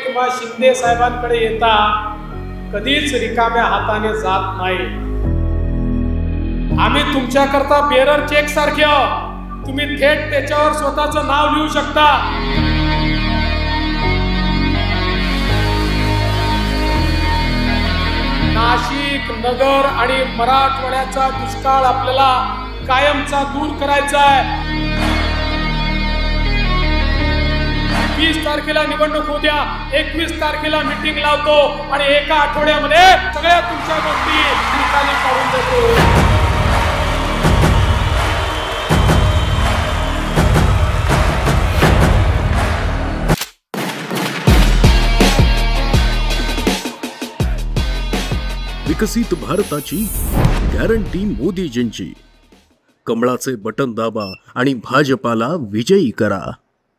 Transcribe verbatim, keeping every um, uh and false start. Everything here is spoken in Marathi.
किंवा शिंदे साहेबांकडे येता कधीच रिकाम्या हाताने जात नाही। आम्ही तुमच्याकरता बेरर चेक सारखे तुम्ही थेट त्याच्यावर स्वतःचं नाव लिहू शकता। नाशिक, नगर आणि मराठवाड्याचा दुष्काळ आपल्याला कायमचा दूर करायचा आहे। वीस तारखेला निवडणूक होत्या, एकवीस तारखेला मीटिंग लावतो आणि एका आठवड्यामध्ये सगळ्या तुमच्या गोष्टी निकाली काढून देतो। विकसित भारताची गॅरंटी मोदीजींची। कमळाचे बटन दाबा आणि भाजपाला विजयी करा।